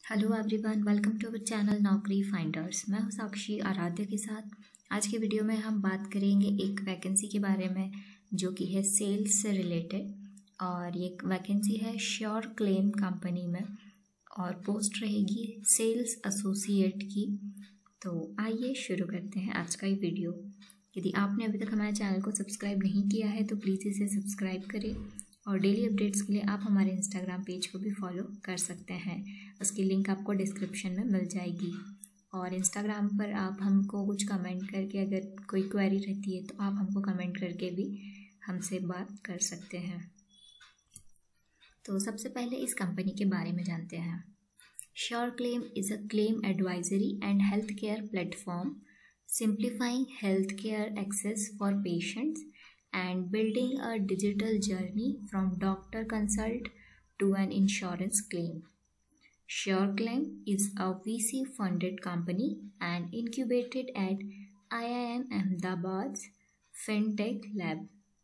Hello everyone, welcome to our channel Naukri finders. मैं हूं साक्षी आराध्य के साथ। आज की वीडियो में हम बात करेंगे एक वैकेंसी के बारे में जो कि है सेल्स से रिलेटेड, और ये वैकेंसी है श्योर क्लेम कंपनी में और पोस्ट रहेगी सेल्स एसोसिएट की। तो आइए शुरू करते हैं आज का ये वीडियो। यदि आपने अभी तक हमारे चैनल को सब्सक्राइब नहीं किया है तो प्लीज़ इसे सब्सक्राइब करें, और डेली अपडेट्स के लिए आप हमारे इंस्टाग्राम पेज को भी फॉलो कर सकते हैं। उसकी लिंक आपको डिस्क्रिप्शन में मिल जाएगी। और इंस्टाग्राम पर आप हमको कुछ कमेंट करके, अगर कोई क्वेरी रहती है तो आप हमको कमेंट करके भी हमसे बात कर सकते हैं। तो सबसे पहले इस कंपनी के बारे में जानते हैं। Sure Claim is a claim advisory and health care platform simplifying health care access for patients and building a digital journey from doctor consult to an insurance claim. SureClaim is a VC-funded company and incubated at IIM Ahmedabad's FinTech Lab.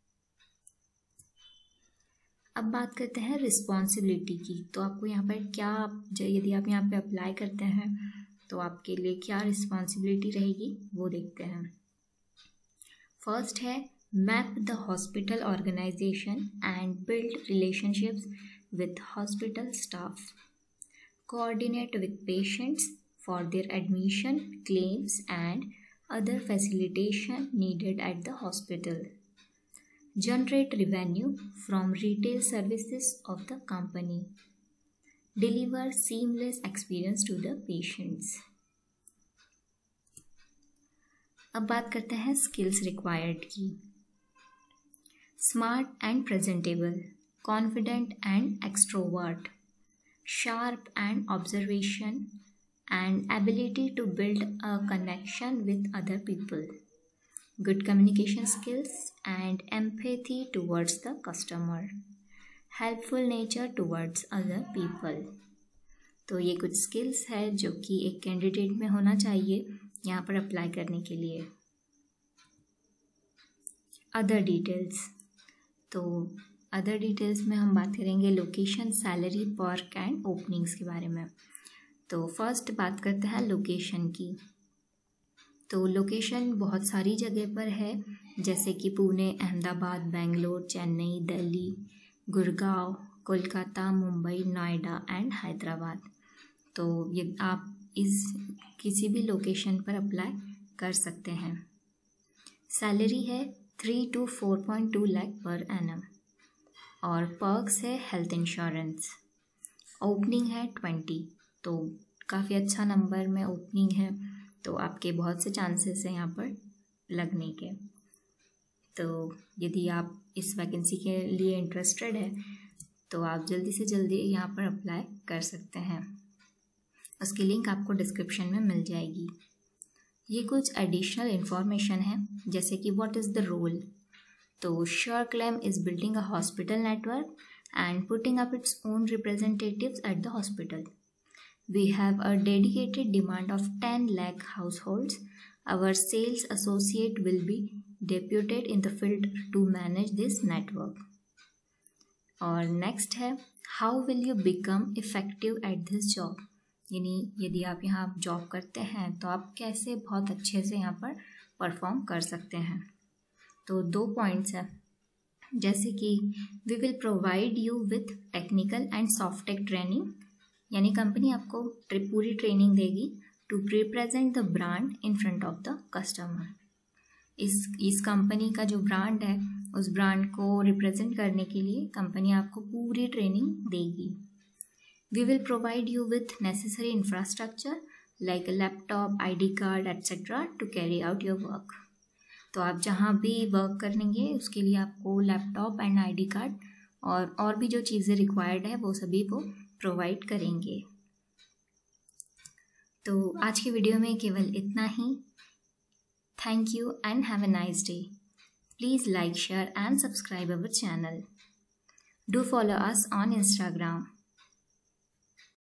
अब बात करते हैं responsibility की। तो आपको यहाँ पर क्या, यदि आप यहाँ पे अप्लाई करते हैं तो आपके लिए क्या रिस्पॉन्सिबिलिटी रहेगी वो देखते हैं। फर्स्ट है map the hospital organization and build relationships with hospital staff. Coordinate with patients for their admission, claims and other facilitation needed at the hospital. Generate revenue from retail services of the company. Deliver seamless experience to the patients. अब बात करते हैं skills required की। Smart and presentable, confident and extrovert, sharp and observation, and ability to build a connection with other people. Good communication skills and empathy towards the customer. Helpful nature towards other people. तो ये कुछ skills है जो कि एक candidate में होना चाहिए यहाँ पर अप्लाई करने के लिए। अदर डिटेल्स, तो अदर डिटेल्स में हम बात करेंगे location, salary, work and openings के बारे में। तो फर्स्ट बात करते हैं लोकेशन की। तो लोकेशन बहुत सारी जगह पर है, जैसे कि पुणे, अहमदाबाद, बेंगलोर, चेन्नई, दिल्ली, गुड़गांव, कोलकाता, मुंबई, नोएडा एंड हैदराबाद। तो ये आप इस किसी भी लोकेशन पर अप्लाई कर सकते हैं। सैलरी है 3 to 4.2 लाख पर एनम, और पर्क्स है हेल्थ इंश्योरेंस। ओपनिंग है 20, तो काफ़ी अच्छा नंबर में ओपनिंग है, तो आपके बहुत से चांसेस हैं यहाँ पर लगने के। तो यदि आप इस वैकेंसी के लिए इंटरेस्टेड है तो आप जल्दी से जल्दी यहाँ पर अप्लाई कर सकते हैं। उसकी लिंक आपको डिस्क्रिप्शन में मिल जाएगी। ये कुछ एडिशनल इन्फॉर्मेशन है, जैसे कि व्हाट इज़ द रोल। तो Sure Claim is building a hospital network and putting up its own representatives at the hospital. We have a dedicated demand of 10 lakh households. Our sales associate will be deputed in the field to manage this network. और next है how will you become effective at this job. यानी यदि आप यहाँ job करते हैं तो आप कैसे बहुत अच्छे से यहाँ पर परफॉर्म कर सकते हैं। तो 2 पॉइंट्स हैं, जैसे कि we will provide you with technical and soft tech training, यानी कंपनी आपको पूरी ट्रेनिंग देगी to represent the brand in front of the customer. इस कंपनी का जो ब्रांड है उस ब्रांड को रिप्रेजेंट करने के लिए कंपनी आपको पूरी ट्रेनिंग देगी। We will provide you with necessary infrastructure like a laptop, ID card, etc. to carry out your work. तो आप जहाँ भी वर्क करेंगे उसके लिए आपको लैपटॉप एंड ID कार्ड और भी जो चीज़ें रिक्वायर्ड है वो सभी वो प्रोवाइड करेंगे। तो आज की वीडियो में केवल इतना ही। Thank you and have a nice day. Please like, share and subscribe our channel. Do follow us on Instagram.